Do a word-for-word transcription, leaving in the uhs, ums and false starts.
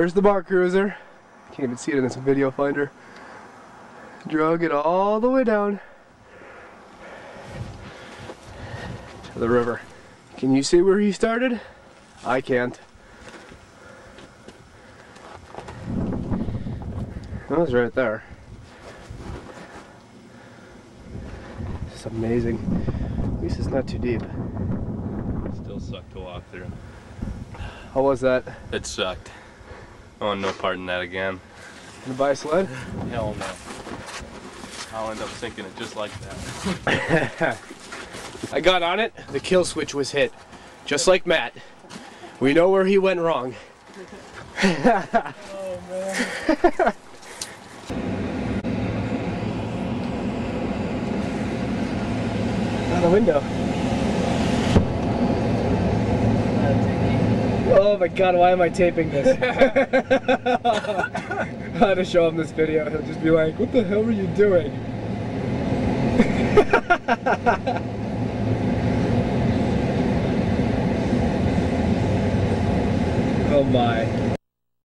There's the bar cruiser. Can't even see it in this video finder. Drug it all the way down to the river. Can you see where he started? I can't. That was right there. It's amazing. At least it's not too deep. Still sucked to walk through. How was that? It sucked. I want no part in that again. Gonna buy a sled? Hell no. I'll end up sinking it just like that. I got on it, the kill switch was hit. Just like Matt. We know where he went wrong. Oh man. Out the window. Oh my god, why am I taping this? I had to show him this video. He'll just be like, what the hell were you doing? Oh my.